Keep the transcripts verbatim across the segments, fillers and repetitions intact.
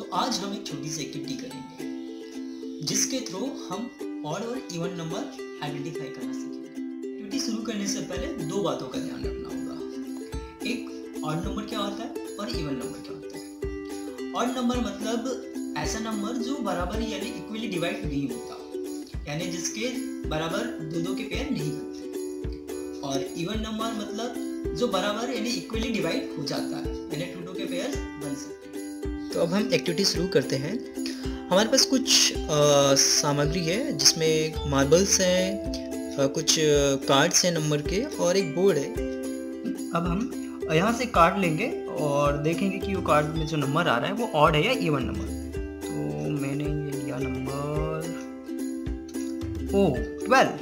तो आज हम एक छोटी सी एक्टिविटी करेंगे जिसके थ्रू हम ऑड और इवन नंबर आइडेंटिफाई करना सीखेंगे। एक्टिविटी शुरू करने से पहले दो बातों का ध्यान रखना होगा। एक, ऑड नंबर क्या होता है और इवन नंबर क्या होता है। ऑड नंबर मतलब ऐसा नंबर जो बराबर यानी इक्वली डिवाइड नहीं होता, यानी जिसके बराबर दो दो के पेयर नहीं बनते। और इवन नंबर मतलब जो बराबर यानी इक्वली डिवाइड हो जाता है, यानी टू टू के पेयर बन सकते हैं। तो अब हम एक्टिविटी शुरू करते हैं। हमारे पास कुछ आ, सामग्री है जिसमें मार्बल्स हैं, कुछ कार्ड्स हैं नंबर के और एक बोर्ड है। अब हम यहाँ से कार्ड लेंगे और देखेंगे कि वो कार्ड में जो नंबर आ रहा है वो ऑड है या इवन नंबर। तो मैंने ये लिया नंबर ओ ट्वेल्व।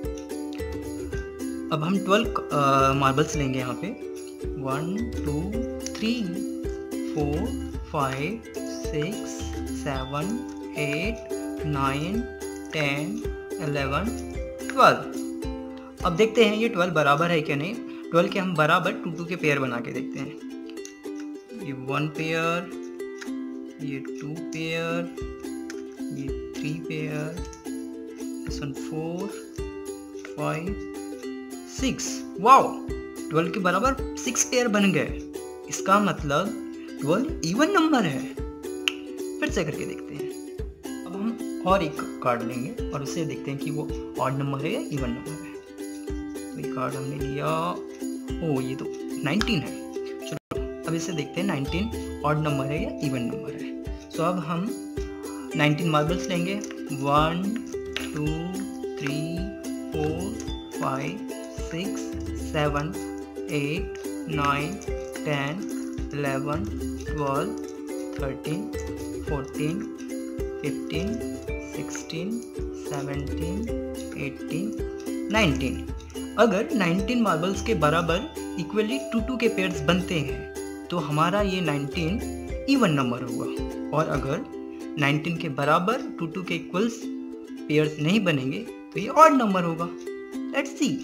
अब हम ट्वेल्व मार्बल्स लेंगे यहाँ पे। One two three four five six seven eight nine ten eleven twelve. अब देखते हैं ये ट्वेल्व बराबर है क्या नहीं। ट्वेल्व के हम बराबर टू टू के पेयर बना के देखते हैं। ये वन पेयर, ये टू पेयर, ये three pair, this one four five six. Wow, twelve के बराबर सिक्स पेयर बन गए। इसका मतलब ट्वेल्व इवन नंबर है। फिर से करके देखते हैं। अब हम और एक कार्ड लेंगे और उससे देखते हैं कि वो ऑड नंबर है या इवन नंबर है। तो ये कार्ड हमने लिया, ओ ये तो नाइनटीन है। चलो अब इसे देखते हैं नाइनटीन ऑड नंबर है या इवन नंबर है। सो अब हम नाइनटीन मार्बल्स लेंगे। One two three four five six seven eight nine ten eleven twelve thirteen fourteen fifteen sixteen seventeen eighteen nineteen. अगर नाइनटीन मार्बल्स के बराबर इक्वली टू टू के पेयर्स बनते हैं तो हमारा ये नाइनटीन इवन नंबर होगा। और अगर नाइनटीन के बराबर टू टू के इक्वल्स पेयर्स नहीं बनेंगे तो ये ऑड नंबर होगा। Let's see.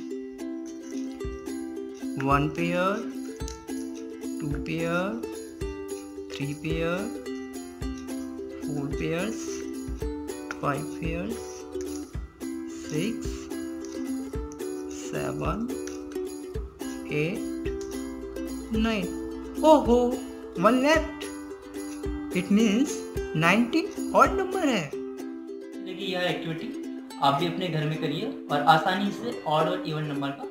One pair, two pair, three pair, four pairs, five pairs, six, seven, eight, nine. ओहो, one left. It means nineteen odd number है। देखिए यह एक्टिविटी आप भी अपने घर में करिए और आसानी से ऑड और इवन नंबर का